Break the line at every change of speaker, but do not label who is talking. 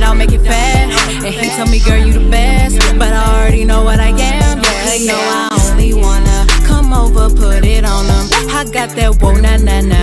I'll make it fast. And he told me, girl, you the best, but I already know what I am. Yeah, they know I only wanna come over, put it on them. I got that whoa, nah, nah, nah.